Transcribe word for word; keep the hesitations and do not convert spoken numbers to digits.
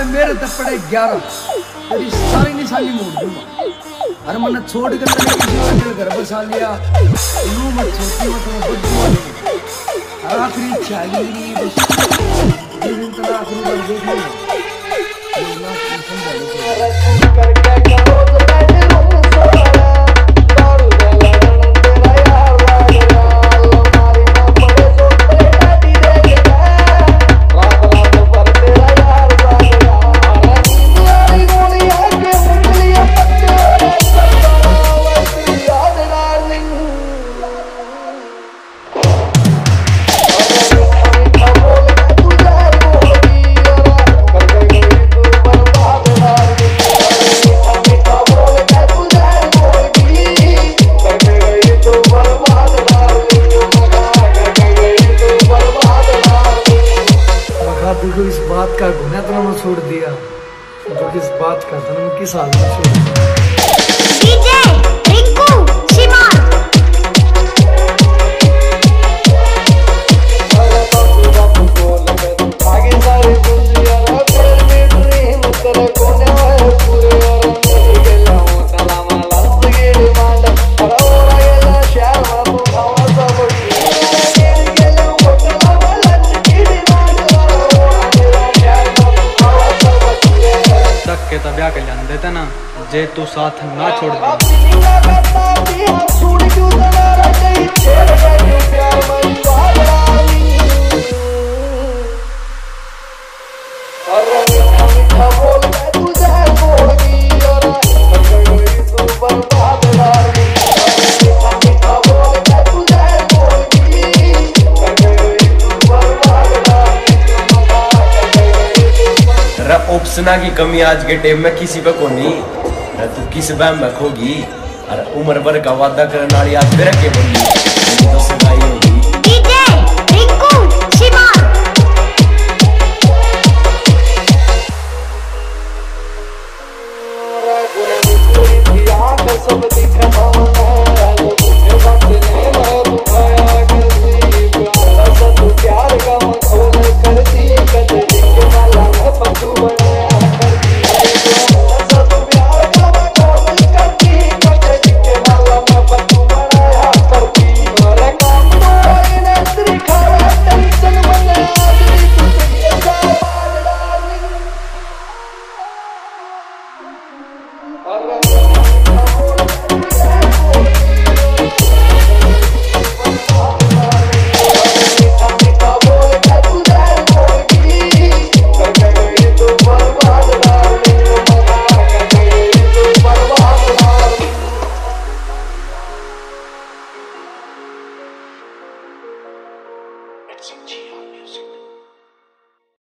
मेरे तो पड़े ग्यारह, तेरी सारी निशानी मोड़ दूंगा। अरे मैंने छोड़ कर तेरे किसी और के घर बसा लिया, यूं मत सोची मत मैं बदुआ नहीं। आखिरी इच्छा है मेरी बस, जिस दिन तक आखिरी बार देख लूंगा ये ना समझा लो। देखो इस बात का गुना तो मैं छोड़ दिया, जो किस बात का था मैं किस हाल में छोड़ दिया। डीजे रिंकू शिमार के तो ब्याह कर जान देते ना जे तू साथ ना छोड़ दे। ऑप्शना की कमी आज के टाइम में किसी पे को नहीं। तू किस बहम में खोगी, अरे उम्र भर का वादा करने वाली आज फिर के बोली तो सगाई होगी। डीजे रिंकू शिमार सब दिखा प्यार का मखौल करती कदली के माला में पप्पू बनाया करती सब प्यार का मखौल करती कदली के माला में पप्पू बनाया करती और काम तो इन्हें त्रिखा टेंशन बना दी तू ये सब डार्लिंग और It's a G R music.